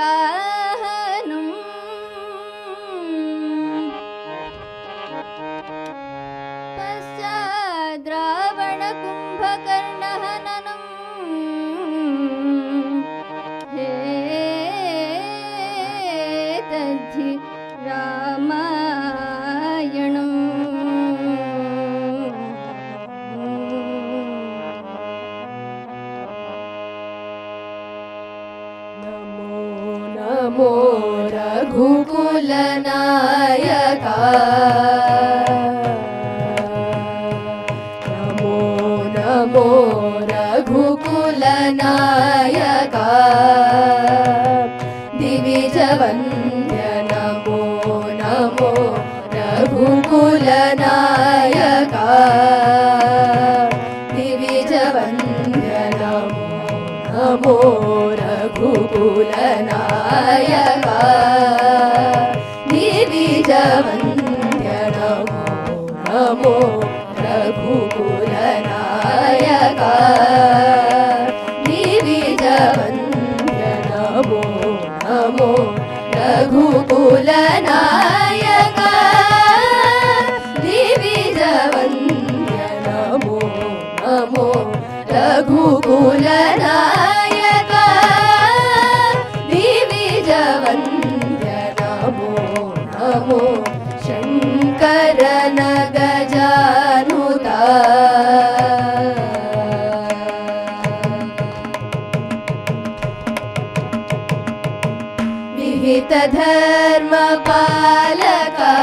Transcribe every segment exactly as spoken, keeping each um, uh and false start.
वराहनं पश्चाद् रावणकुम्भकर्णहननं हे तद्धि रामायणम् नमो रघुकुलनायका नमो नमो रघुकुलनायका दिविजवन्द्य नमो नमो रघुकुलनायका दिविजवन्द्य नमो नमो रघुकुलनायका दिविजवन्द्य नमो नमो रघुकुलनायका दिविजवन्द्य नमो नमो रघुकुलनायका दिविजवन्द्य नमो नमो रघुकुलनायका दिविजवन्द्य नमो नमो शङ्करन गजानुता विहित धर्मपालका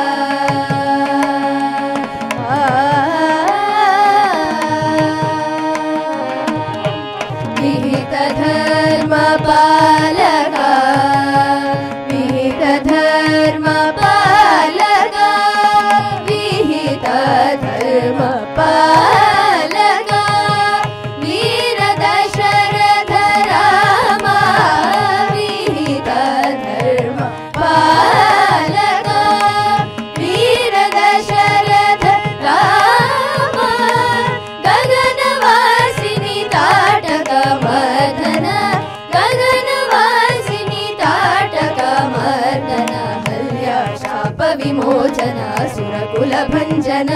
विहित धर्मपालका विहित धर्मपालका विहित धर्मपालका वीर दशरथ रामा विहित धर्मपालका वीर दशरथ रामा गगनवासिनि ताटक मर्दन गगनवासिनि ताटक मर्दन हल्या शाप विमोचन सुरकुल भञ्जन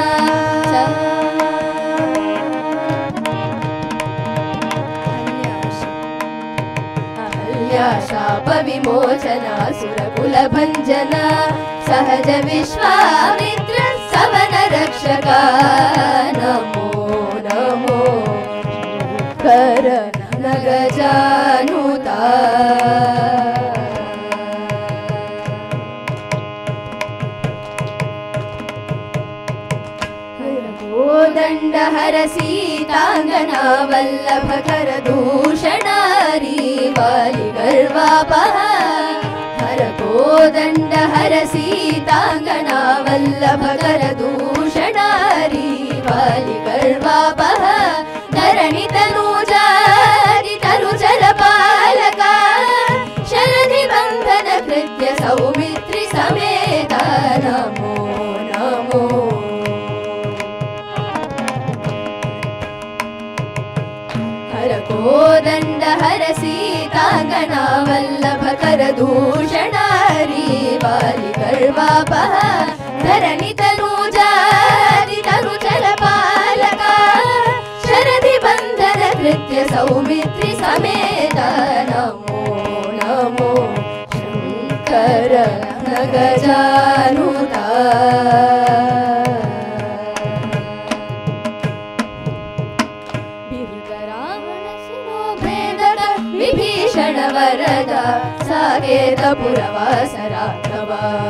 हल्या शाप विमोचन सुरकुल भञ्जन सहज विश्वामित्र सवन रक्षका नमो नमो कर नगजानुता कोदंड हर सीतांगना वल्लभ कर दूषणारी वाली गर्वापह हर कोदंड हर सीतांगना वल्लभ कर दूषणारी वाली गर्वापह धरणि तनुजारि तरुचर पालका शरधि बंधन कृत्य सौमित्रि समेत नमो नमो हर कोदंड हर सीतांगना वल्लभ कर दूषणारी वाली गर्वापह धरणि तनुजारि तरुचर पालका शरधि बंधन कृत्य सौमित्रि समेत नमो नमो शंकर गजानुता विभीषण वरद साकेत पुरवास राघव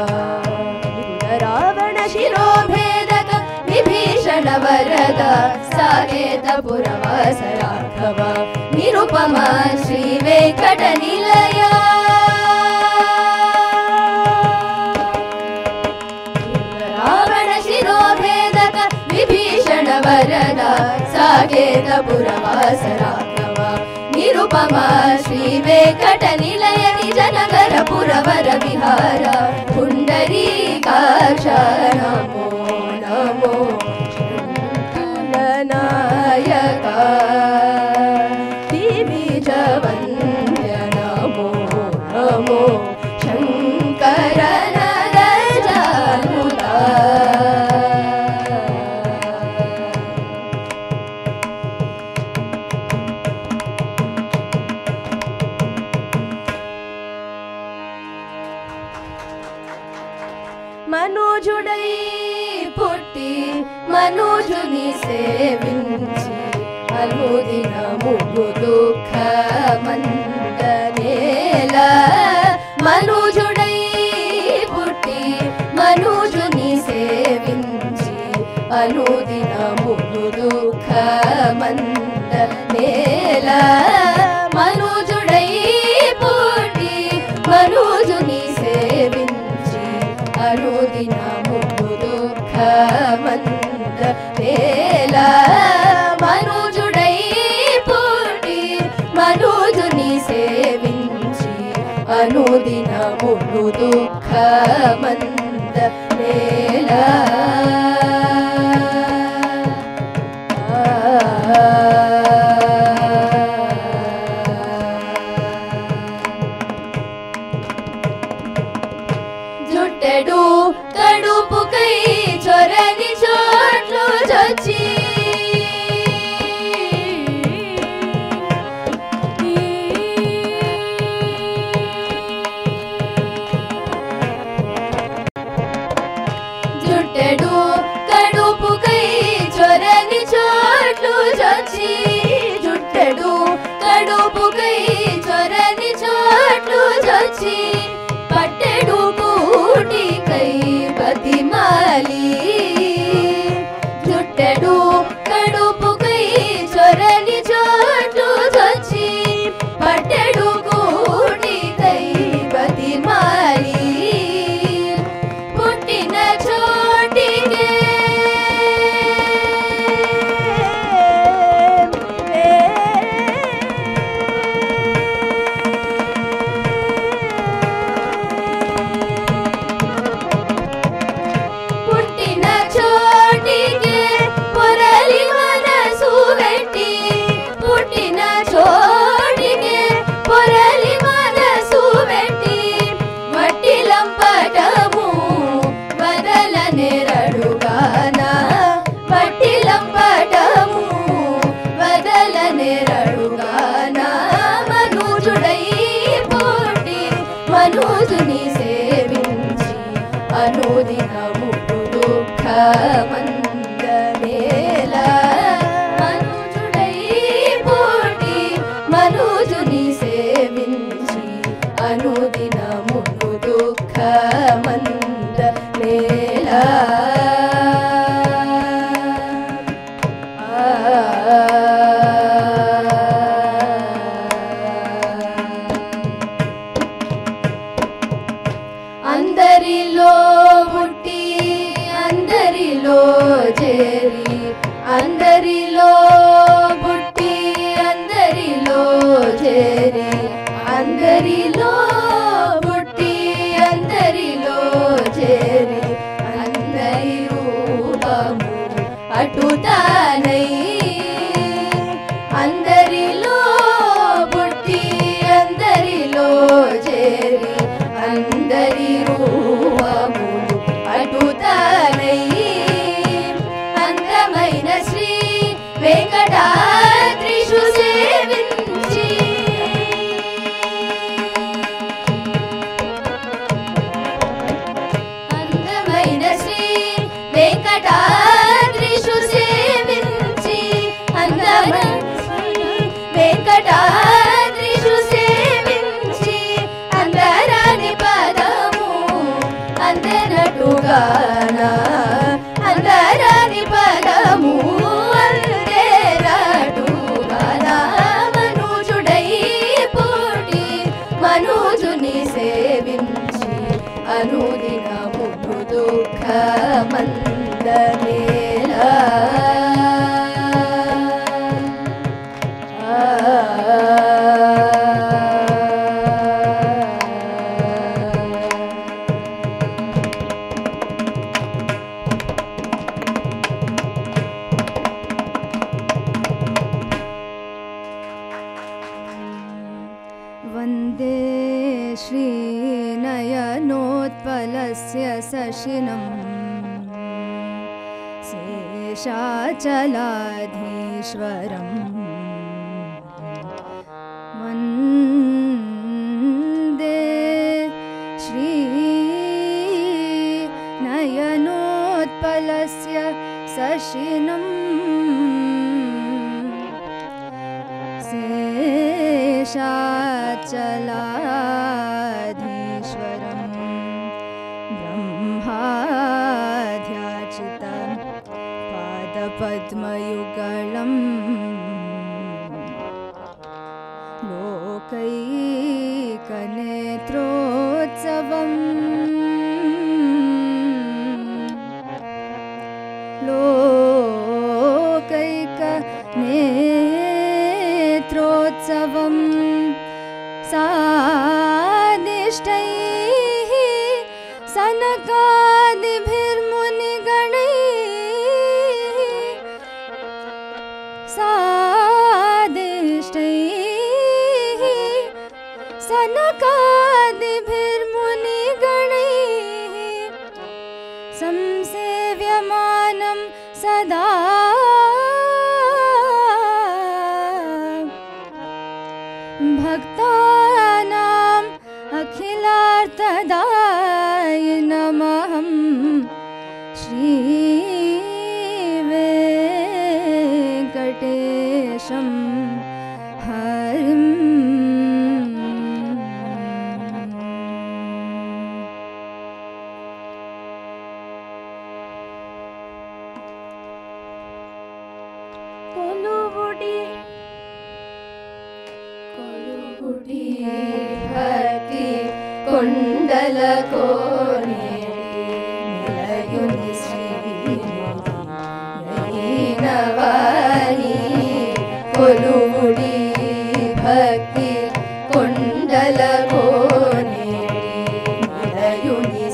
रावण शिरोभेदक विभीषण वरद साकेत पुरवास राघव निरुपमा श्री वेंकट निलय रावण शिरोभेदक विभीषण वरद साकेत पुरवास राघव निरुपमा श्री वेंकट निलय निज नगर पुरवर विहार पुंडरीकाक्ष नमो नमो शङ्करनायका दिविजवन्द्य नमो సేవించి అనుదినము దుఃఖమందనేల మనుజుడై పుట్టి మనుజుని సేవించి అనుదినము దుఃఖమందనేల మనుజుడై పుట్టి మనుజుని సేవించి అనుదినము దుఃఖమందనేల మనుజుడై పుట్టి మనుజుని సేవించి అనుదినము దుఃఖమందనేల జుట్టెడు కడుపుకై చొరని చోట్లు చొచ్చి జుట్టెడు కడుపుకై చొరని చోట్లు చొచ్చి జుట్టెడు కడుపుకై చొరని చోట్లు చొచ్చి పట్టెడు కూటికై బతిమాలి జుట్టెడు కడుపుకై చొరని చోట్లు చొచ్చి పట్టెడు కూటికై బతిమాలి పుట్టిన చోటికే పుట్టిన చోటికే పొరలి మనసు వెట్టి పుట్టిన చోటికే పొరలి మనసు వెట్టి వట్టి లంపటము వదలనేరడుగానా వట్టి లంపటము వదలనేరడుగానా మనుజుడై పుట్టి మనుజుని సేవించి అనుదినము దుఃఖమందనేల మనుజుడై పుట్టి మనుజుని సేవించి అనుదినము దుఃఖమందనేల అందరిలో పుట్టి అందరిలో చేరి అందరిలో పుట్టి అందరిలో చేరి అందరిలో పుట్టి అందరిలో చేరి అందరి రూపము అటుతానై అందరిలో పుట్టి అందరిలో చేరి అందరి రూపములు అటుతానై అందమైన శ్రీ వెంకటాద్రిషు సేవించి అందమైన శ్రీ వెంకటాద్రిషు సేవించి అందమైన శ్రీ వెంకటాద్రిషు సేవించి అందరాని పదము అందనటుగానా అందరాని పదము అందెరటుగానా మనుజుడై పుట్టి మనుజుని సేవించి అనుదినము దుఃఖమందనేల वन्दे श्रीनयनोत्पलस्य शशिनं शेषाचलाधीश्वरम् वन्दे श्रीनयनोत्पलस्य शशिनं शेषाचलाधीश्वरं ब्रह्माध्याचितं पादपद्मयुगलम् लोकैकनेत्रोत्सवम् लोकैकनेत्रोत्सवं सादिष्टैः सनकादिभिर्मुनिगणैः सादिष्टैः सनकादिभिर्मुनिगणैः संसेव्यमानं सदा भक्तानाम् अखिलार्थदायिनमहं श्रीवेङ्कटेशं हरिम् కొలువుడి కొలువుడి భక్తి కొండల కోనేటి నిలయుని శ్రీనవాని కొలువుడి భక్తి కొండల కోనేటి నిలయుని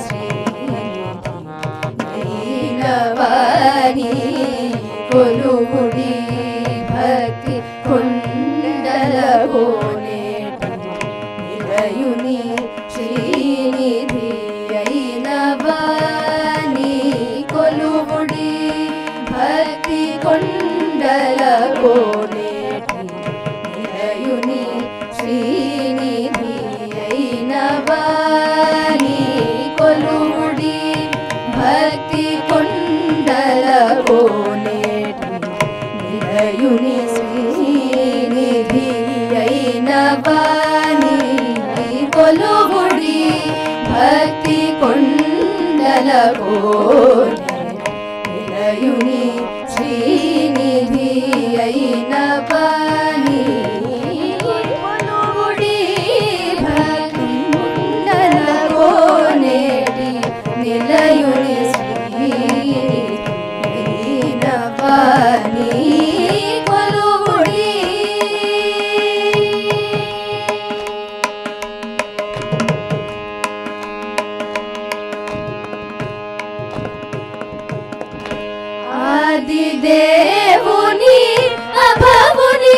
శ్రీనవాని కొలువుడి భక్తి కొండల కోనేటి నిలయుని శ్రీనిధి అయిన వాని కొలువుడి భక్తి కొండల కోనేటి నిలయుని శ్రీనిధి అయిన వాని కొలువుడి భక్తి కొండల కోనేటి నిలయుని శ్రీనిధి అయిన వాని కొలువుడి భక్తి కొండల కోనేటి నిలయుని శ్రీనిధి అయిన వాని కొలువుడి భక్తి కొండల కోనేటి నిలయుని శ్రీనవాని కొలువుడి ఆదిదేవుని అభవుని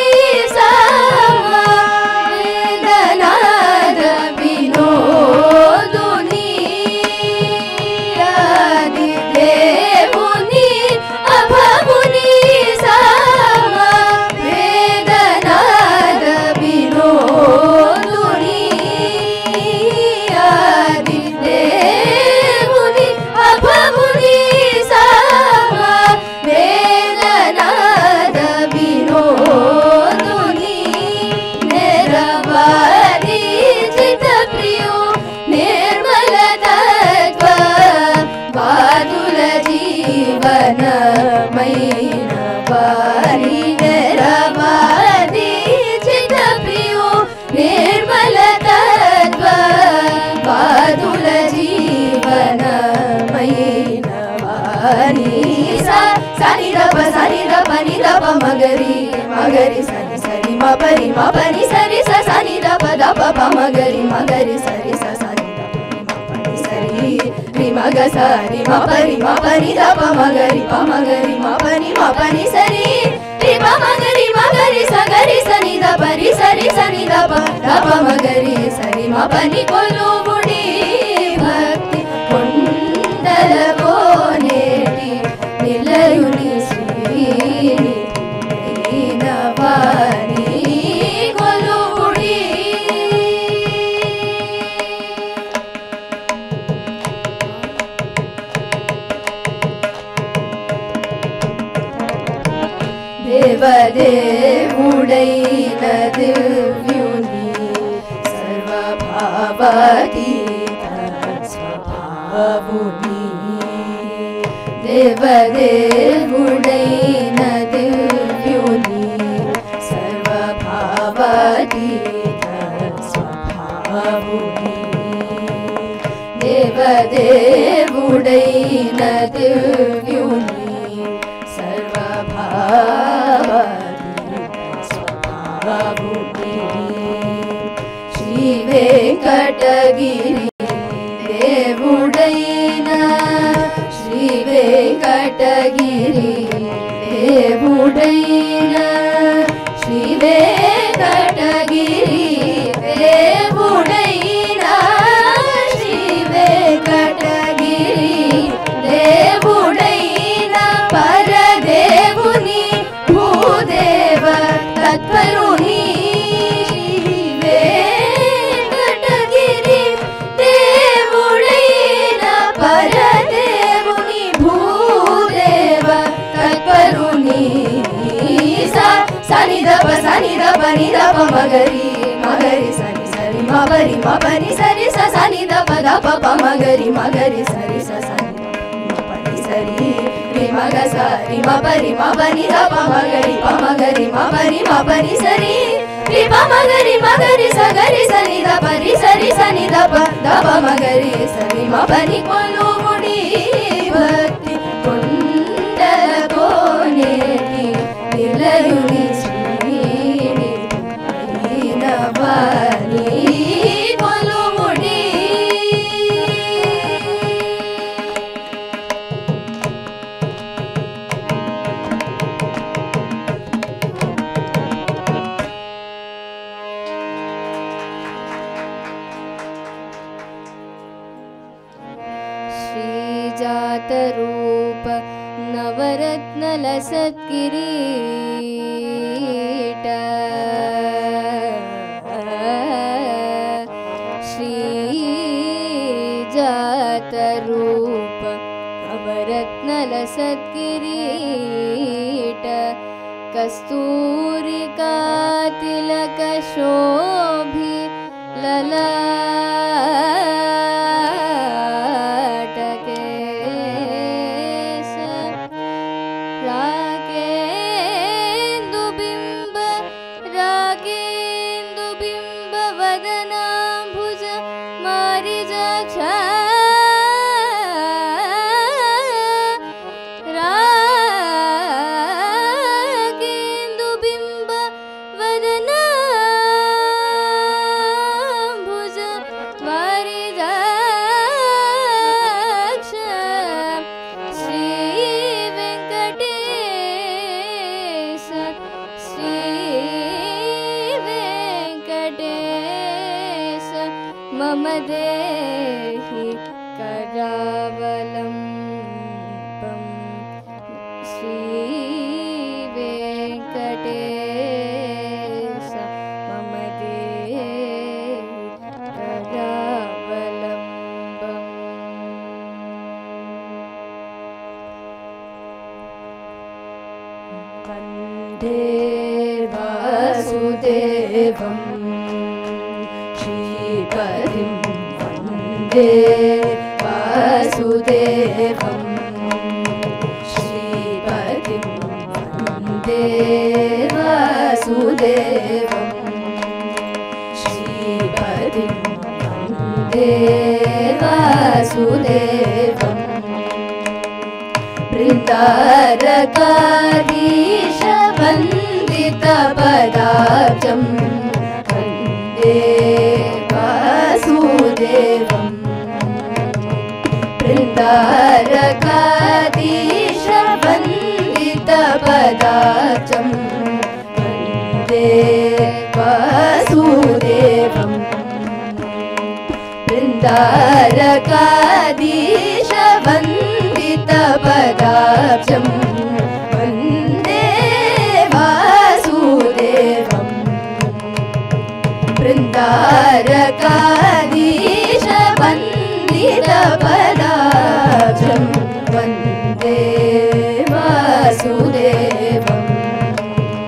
వేదనాద వినోదుని ఆదిదేవుని అభవుని వేదనాద వినోదుని ఆదిదేవుని అభవుని వేదనాద వినోదుని నిరవధి చిత ప్రియో నిర్మల తత్వ బాదుల జీవనమైన వారి నిరవధి చిత ప్రియో నిర్మల తత్వ బాదుల జీవనమైన వారి సని రప సని రప ని రప మగరి మగరి సని సని మ పరి మ పని సరి స సని రప దప ప మగరి మగరి సరి స సని రప మ పని సరి రి మగ సరి మ పరి మ పని దప మగరి ప మగరి మ పని మ పని సరి రి ప మగరి మగరి సగరి సని దప రి సరి సని దప దప మగరి సరి మ పని కొలువుడి భక్తి కొండల కోనేటి నిలయుని శ్రీనవాని కొలువుడి దేవదేవుడైన దివ్యుని सर्वभावातीत स्वभावुनी देवदेवुडैन दिव्युनी सर्वभावातीत स्वभावुनी देवदेवुडैन दिव्युनी सर्वभावातीत स्वभावुनी श्री वेंकटगिरि देवुडैन श्री वेंकटगिरि देवुडैन श्री वेंकटगिरि देवुडैन श्री वेंकटगिरि देवुडैन परदेवुनि भूदेव तत्परुनि सनि दप सनि दप नि दप मगरि मगरि सनि सरि म परि म परि सरि स सनि दप दप प मगरि मगरि सरि स सनि म परि सरि रि म ग स रि म परि म पनि दप मगरि प मगरि म परि म परि सरि रि प मगरि मगरि स गरि सनि दप रि सरि सनि दप दप मगरि सरि म परि कोलु मुडि भक्ति कुंडल कोनेटि निलयुनि वाली कोलु मुडी श्रीजात रूप नवरत्न लसत् किरीट रूप नवरत्न लसत् किरीट कस्तूरिका तिलक शोभि ललाट केश राकेन्दुबिम्ब राकेन्दुबिम्ब वदनाम्बुज मारिजाक्ष मम देहि करावलम्बं श्री वेंकटेश मम देहि करावलम्बम् वन्दे वासुदेवं श्रीपतिं वन्दे वासुदेवं श्रीपतिं वन्दे वासुदेवं श्रीपतिं वन्दे वासुदेवं बृन्दारकाधीश वन्दितपदाब्जं वन्दे वासुदेवं बृन्दारकाधीश वन्दितपदाब्जं वन्दे वासुदेवं बृन्दारकाधीश वन्दितपदाब्जं वन्दे वासुदेवं बृन्दारकाधीश वन्दितपदाब्जं वन्दे वासुदेवम्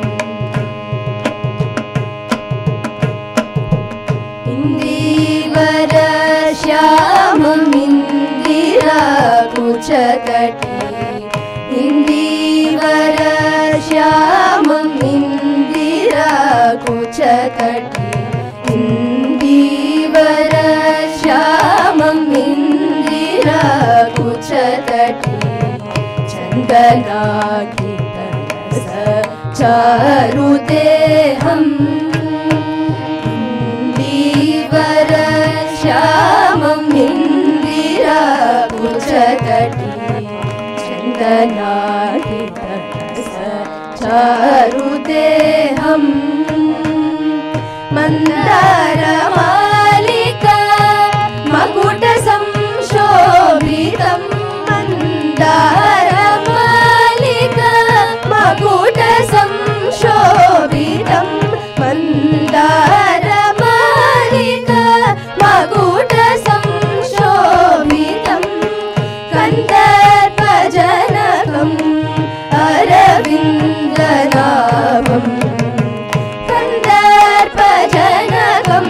इन्दीवर तटी इंदीवर श्यामं इंदिरा कुच तटी इंदीवर श्यामं इंदिरा कुच तटी चंदनागितरस चारुदेहम् इंदीवर श्यामं इंदिरा कुच तटी चंदनागितरस चारुदेहम् मंदारमालिका मकुट संशोभितं मंदारमालिका मकुट संशोभितं मंदारमालिका मकुट संशोभितं कंदर्पजनकम् अरविन्दनाभम् कंदर्पजनकम्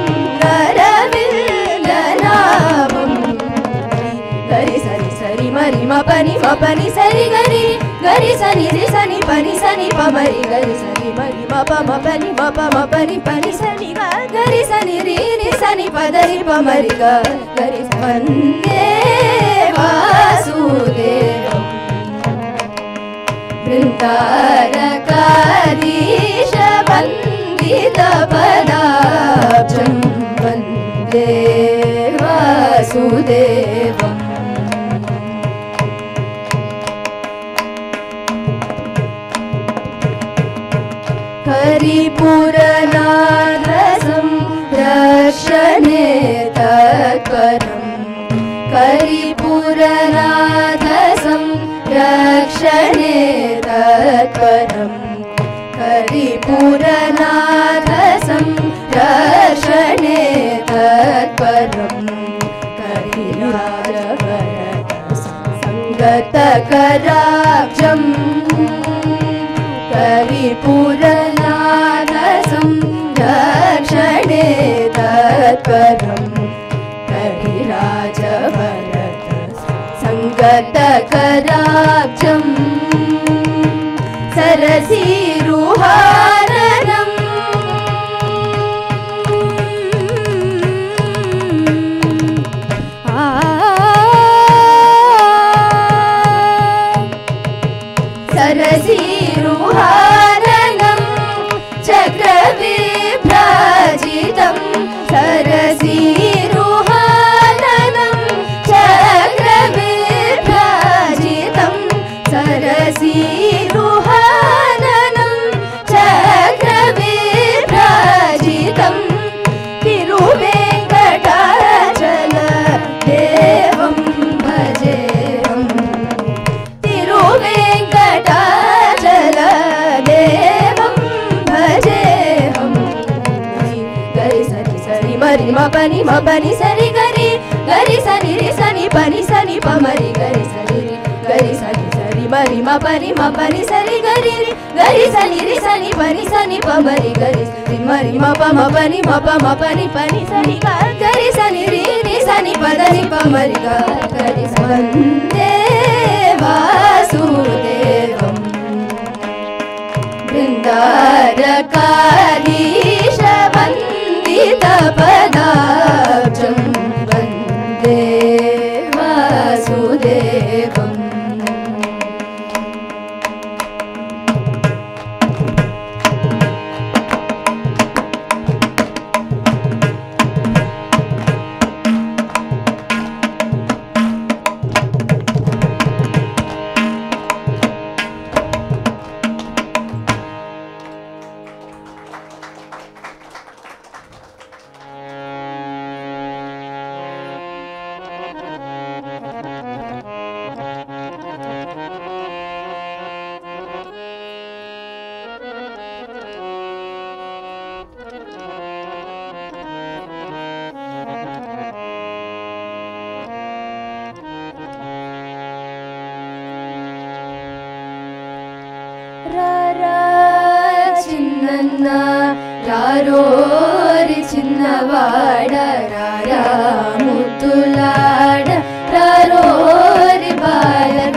अरविन्दनाभम् गरि सरि सरि मरि मपनि मपनि सरि गरि गरि सनि रि सनि पनि सनि पमरि गरि सरि मरि मप मपनि मप मपनि पनि सनि ग गरि सनि रि रि सनि पदरि पमरि ग गरि वन्दे वासुदेवम् वृन्दारकाधीश वन्दितपदाब्जं वन्दे वासुदेवम् करिपुरनाथसं रक्षणे तत्परम् करिपुरनाथसं रक्षणे तत्परम् करिपुरनाथसं रक्षणे तत्परम् करिराजवरदसंगतकराब्जम् करिपुरनाथसं रक्षणे तत्परम् करिराजवरदसंगतकराब्जम् सरसीरुहारनम् सरसीरुहारनम् चक्रविभ्राजितं सरसीरुहारनम् चक्रविभ्राजितं सरसीरुहारनम् चक्रविभ्राजितं तिरुवेङ्कटाचल देवं भजेऽहम् तिरुवेङ्कटाचल देवं भजेऽहम् गरि सरि सरि मरि मपनि मपनि सरि गरि गरि सनि रि सनि पनि सनि पमरि गरि सरि रि गरि सनि सरि मरि मपनि मपनि सरि गरि रि गरि सनि रि सनि पनि सनि पमरि गरि सरि मरि मप मपनि मप मपनि पनि सनि ग गरि सनि रि रि सनि पदनि पमरि ग गरि वन्दे वासुदेवम् वृन्दारकाधीश वन्दितपदाब्जं वन्दे वासुदेवम् చిన్న రారోరి చిన్నవాడ రారా ముద్దులాడ రారోరి బాల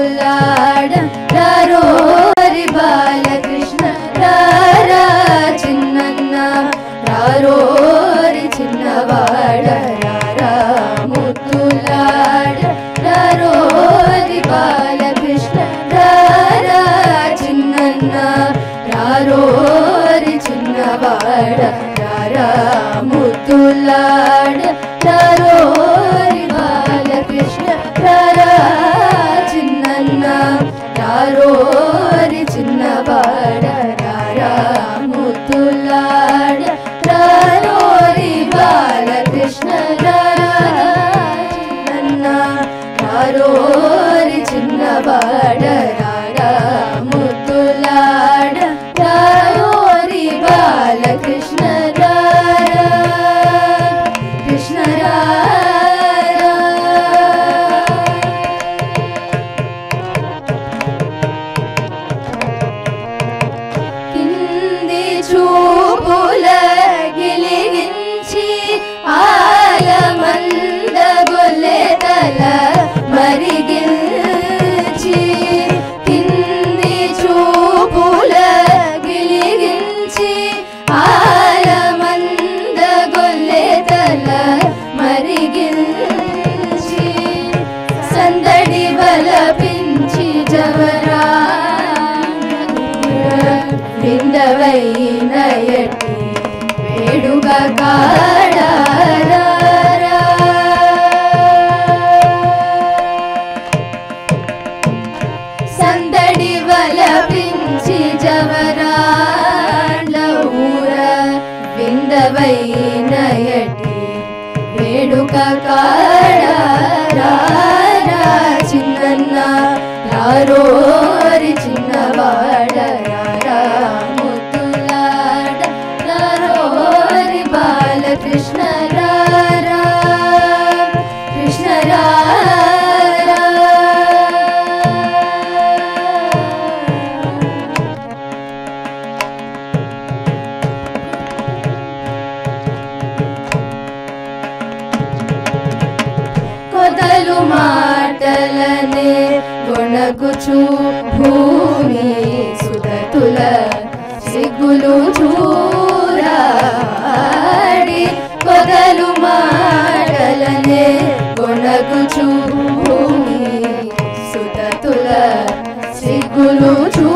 ముద్దులాడ రారో హరి బాలకృష్ణ రారా చిన్నన్న రారో హరి చిన్నవాడ రారా ముద్దులాడ రారో హరి బాలకృష్ణ రారా చిన్నన్న రారో హరి చిన్నవాడ రారా ముద్దులాడ రారో హరి బాలకృష్ణ రారా చిన్నన్న రారో హరి చిన్నవాడ రారా ముద్దులాడ రారో హరి బాలకృష్ణ రారా చిన్నన్న రారో హరి చిన్నవాడ రారా ముద్దులాడ రారో హరి బాలకృష్ణ రారా కృష్ణ రారా కింది చూపుల గిలిగించి ఆలమంద గొల్లెతల మరిగించి కింది చూపుల గిలిగించి ఆలమంద గొల్లెతల మరిగించి సందడి బలపించి జవరా విందవైన ఎట్టి వేడుక కాడారా సందడి బలపించి జవరాండ్ల ఊర విందవైన ఎట్టి వేడుక కాడారా చిన్నన్న రారో హరి చిన్నవాడ రారా ముద్దులాడ రారో హరి బాలకృష్ణ రారా కృష్ణ రారా కొదలు మాటలనే గొణగుచు భూమి సుధతుల సిగ్గులు చూరాడి కొదలు మాటలనే గొణగుచు భూమి సుధతుల సిగ్గులు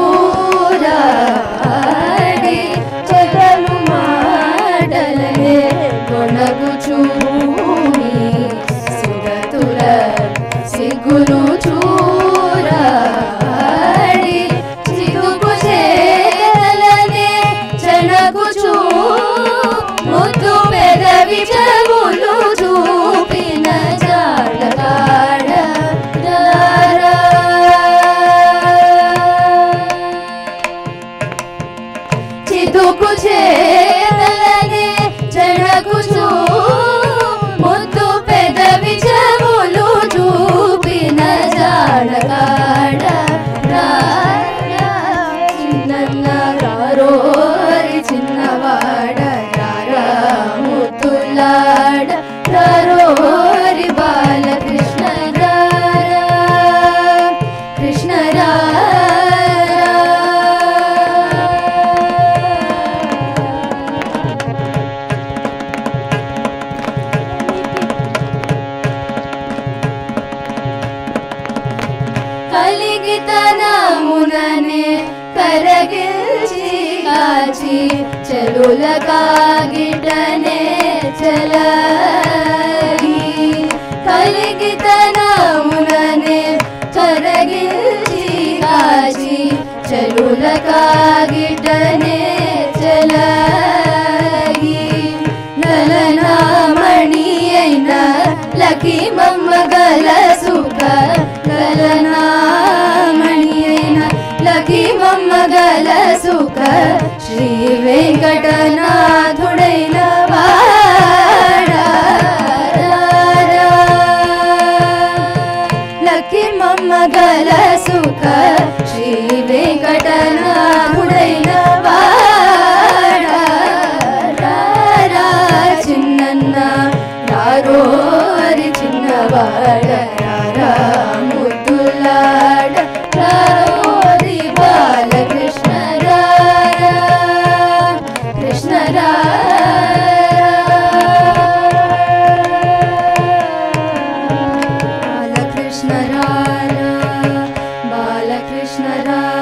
చూరాడి కొదలు మాటలనే గొణగుచు భూమి సుధతుల సిగ్గులు చూరాడి చిగుకు చేతలనే చెనకుచూ ముద్దు పెదవి చెవులు చూపిన జాడగాడ రారా చిదుకు చేతలనే చెనకుచూ ముద్దు పెదవి చెవులు చూపిన జాడగాడ రారా చిన్నన్న రారో హరి చిన్నవాడ రారా ముద్దులాడ రారో హరి బాలకృష్ణ రారా కృష్ణ రారా కలిగితనముననే కరగిల్చి కాచి చెలుల కాగిటనే చలగి కలిగితనముననే కరగిల్చి కాచి చెలుల కాగిటనే చలగి లలనామణి అయిన లకి మమ్మ గల సుఖ లలనామణి అయిన లకి మమ్మ గల సుఖ శ్రీ వెంకటనాథుడైన వాడా లకి మమ్మ గల సుఖ శ్రీ వెంకటనాథుడైన వాడా చిన్నన్న రారో హరి చిన్నవాడ రారా ముద్దులాడ कृष्ण राधा